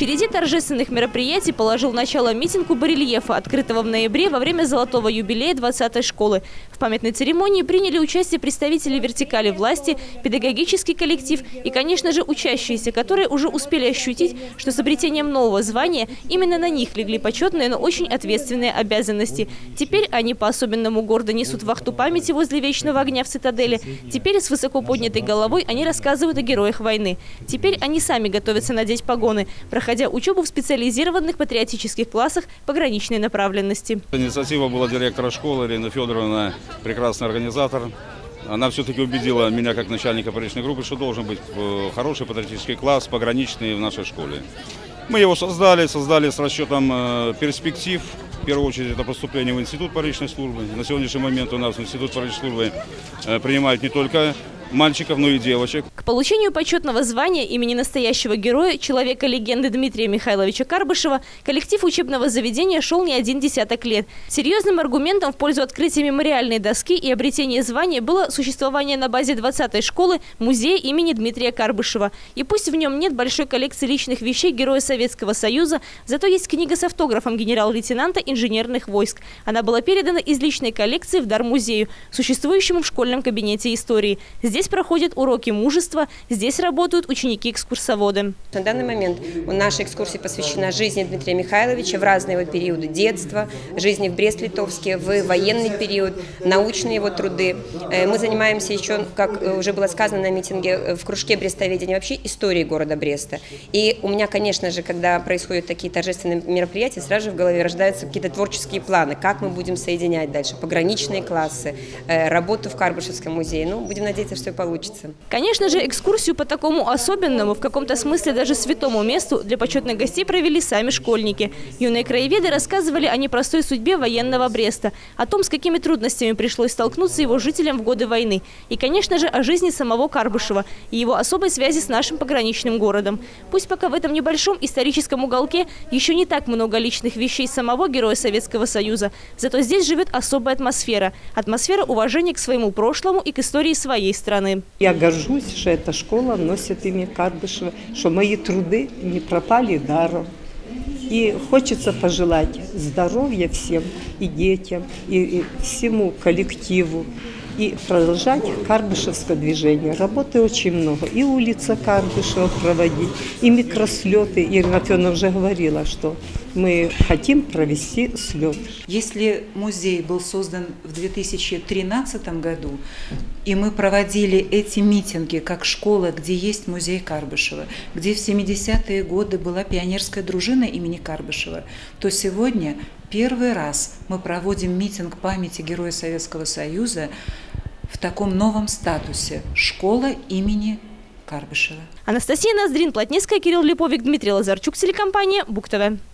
череде торжественных мероприятий положил начало митингу барельефа, открытого в ноябре во время золотого юбилея 20-й школы. В памятной церемонии приняли участие представители вертикали власти, педагогический коллектив и, конечно же, учащиеся, которые уже успели ощутить, что с обретением нового звания именно на них легли почетные, но очень ответственные обязанности. Теперь они по-особенному гордо несут вахту памяти возле Вечного огня в цитадели. Теперь с высоко поднятой головой они рассказывают о героях войны. Теперь они сами готовятся надеть погоны, проходя учебу в специализированных патриотических классах пограничной направленности. Инициатива была директора школы, Ирина Федоровна, прекрасный организатор. Она все-таки убедила меня, как начальника пограничной группы, что должен быть хороший патриотический класс, пограничный в нашей школе. Мы его создали с расчетом перспектив. В первую очередь это поступление в Институт пограничной службы. На сегодняшний момент у нас в Институт пограничной службы принимают не только мальчиков, но и девочек. К получению почетного звания имени настоящего героя, человека-легенды Дмитрия Михайловича Карбышева, коллектив учебного заведения шел не один десяток лет. Серьезным аргументом в пользу открытия мемориальной доски и обретения звания было существование на базе 20-й школы музея имени Дмитрия Карбышева. И пусть в нем нет большой коллекции личных вещей Героя Советского Союза, зато есть книга с автографом генерал-лейтенанта инженерных войск. Она была передана из личной коллекции в дар музею, существующему в школьном кабинете истории. Здесь проходят уроки мужества, здесь работают ученики-экскурсоводы. На данный момент наша экскурсия посвящена жизни Дмитрия Михайловича в разные его периоды детства, жизни в Брест-Литовске, в военный период, научные его труды. Мы занимаемся еще, как уже было сказано на митинге, в кружке брестоведения вообще историей города Бреста. И у меня, конечно же, когда происходят такие торжественные мероприятия, сразу же в голове рождаются какие-то творческие планы, как мы будем соединять дальше пограничные классы, работу в Карбышевском музее. Ну, будем надеяться, что получится. Конечно же, экскурсию по такому особенному, в каком-то смысле даже святому месту для почетных гостей провели сами школьники. Юные краеведы рассказывали о непростой судьбе военного Бреста, о том, с какими трудностями пришлось столкнуться его жителям в годы войны. И, конечно же, о жизни самого Карбышева и его особой связи с нашим пограничным городом. Пусть пока в этом небольшом историческом уголке еще не так много личных вещей самого Героя Советского Союза, зато здесь живет особая атмосфера. Атмосфера уважения к своему прошлому и к истории своей страны. Я горжусь, что эта школа носит имя Карбышева, что мои труды не пропали даром. И хочется пожелать здоровья всем, и детям, и всему коллективу. И продолжать карбышевское движение. Работы очень много. И улица Карбышева проводить, и микрослеты. Ирина Федоровна уже говорила, что мы хотим провести слет. Если музей был создан в 2013 году, и мы проводили эти митинги как школа, где есть музей Карбышева, где в 70-е годы была пионерская дружина имени Карбышева, то сегодня первый раз мы проводим митинг памяти Героя Советского Союза в таком новом статусе – школа имени Карбышева. Анастасия Ноздрин, Плотницкая, Кирилл Липовик, Дмитрий Лазарчук, телекомпания БуК ТВ.